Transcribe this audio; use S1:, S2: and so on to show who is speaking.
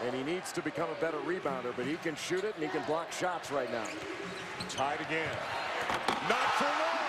S1: And he needs to become a better rebounder, but he can shoot it and he can block shots right now.
S2: Tied again. Not for long.